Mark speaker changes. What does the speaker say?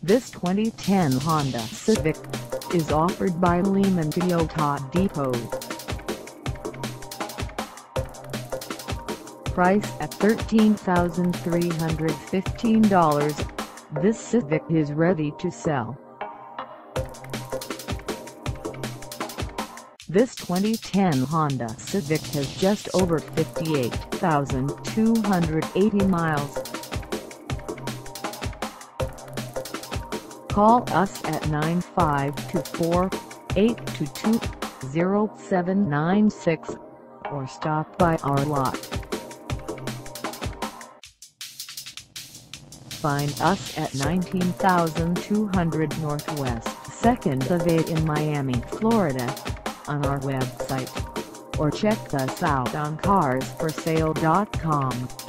Speaker 1: This 2010 Honda Civic is offered by Lehman Toyota Depot. Price at $13,315, this Civic is ready to sell. This 2010 Honda Civic has just over 58,280 miles. Call us at 952-4-822-0796 or stop by our lot. Find us at 19,200 Northwest 2nd Ave in Miami, Florida, on our website, or check us out on carsforsale.com.